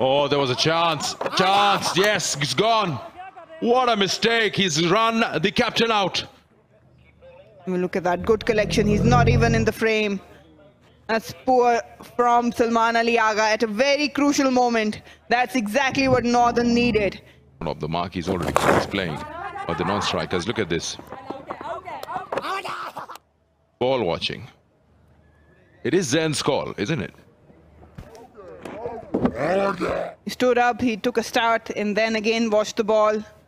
Oh, there was a chance. Chance. Yes, it's gone. What a mistake. He's run the captain out. Look at that. Good collection. He's not even in the frame. That's poor from Salman Ali Agha at a very crucial moment. That's exactly what Northern needed. One of the marquees already starts playing. Or the non-strikers. Look at this. Ball watching. It is Zen's call, isn't it? He stood up, he took a start and then again watched the ball.